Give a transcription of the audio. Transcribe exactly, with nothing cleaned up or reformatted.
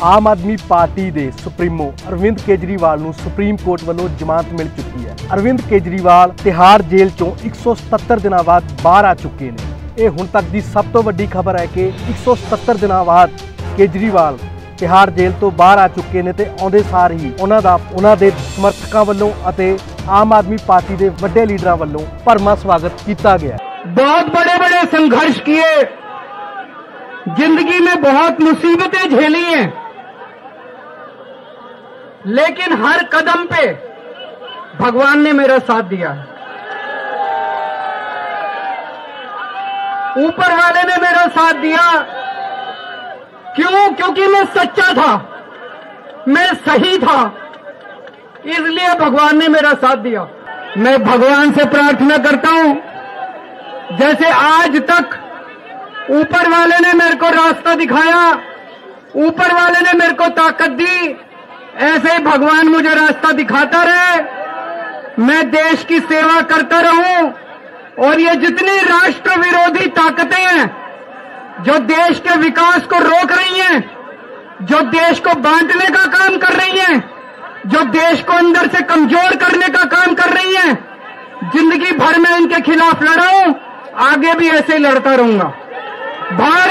ਆਮ Aadmi Party ਦੇ supremo Arvind Kejriwal ਨੂੰ Supreme court ਵੱਲੋਂ ਜ਼ਮਾਨਤ ਮਿਲ ਚੁੱਕੀ ਹੈ। ਅਰਵਿੰਦ ਕੇਜਰੀਵਾਲ ਤਿਹਾੜ ਜੇਲ੍ਹ ਚੋਂ ਇੱਕ ਸੌ ਸਤੱਤਰ ਦਿਨਾਂ ਬਾਅਦ ਬਾਹਰ ਆ ਚੁੱਕੇ ਨੇ। ਇਹ ਹੁਣ ਤੱਕ ਦੀ ਸਭ ਤੋਂ ਵੱਡੀ ਖਬਰ ਹੈ ਕਿ ਇੱਕ ਸੌ ਸਤੱਤਰ ਦਿਨਾਂ ਬਾਅਦ ਕੇਜਰੀਵਾਲ ਤਿਹਾੜ ਜੇਲ੍ਹ ਤੋਂ ਬਾਹਰ ਆ ਚੁੱਕੇ ਨੇ ਤੇ ਆਉਂਦੇ ਸਾਰ ਹੀ ਉਹਨਾਂ ਦਾ ਉਹਨਾਂ ਦੇ ਸਮਰਥਕਾਂ ਵੱਲੋਂ ਅਤੇ आम आदमी पार्टी के बड़े लीडर वालों भरवा स्वागत किया गया। बहुत बड़े बड़े संघर्ष किए, जिंदगी में बहुत मुसीबतें झेली हैं, लेकिन हर कदम पे भगवान ने मेरा साथ दिया। ऊपर वाले ने मेरा साथ दिया। क्यों? क्योंकि मैं सच्चा था, मैं सही था, इसलिए भगवान ने मेरा साथ दिया। मैं भगवान से प्रार्थना करता हूं, जैसे आज तक ऊपर वाले ने मेरे को रास्ता दिखाया, ऊपर वाले ने मेरे को ताकत दी, ऐसे ही भगवान मुझे रास्ता दिखाता रहे। मैं देश की सेवा करता रहूं और ये जितनी राष्ट्र विरोधी ताकतें हैं जो देश के विकास को रोक रही हैं, जो देश को बांटने का काम कर रही हैं, जो देश को अंदर से कमजोर करने का काम कर रही हैं, जिंदगी भर में इनके खिलाफ लड़ा हूं, आगे भी ऐसे ही लड़ता रहूंगा। भारत